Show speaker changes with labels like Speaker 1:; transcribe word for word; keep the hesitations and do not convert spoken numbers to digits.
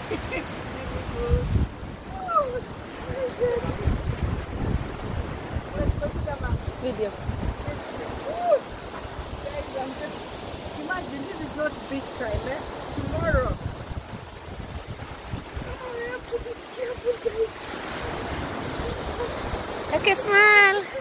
Speaker 1: It's beautiful. Oh, my God. Let's go to the map.
Speaker 2: Video.
Speaker 1: Oh, guys, I'm just... Imagine, this is not beach time, eh? Tomorrow. Oh, I have to be careful, guys.
Speaker 2: Okay, smile.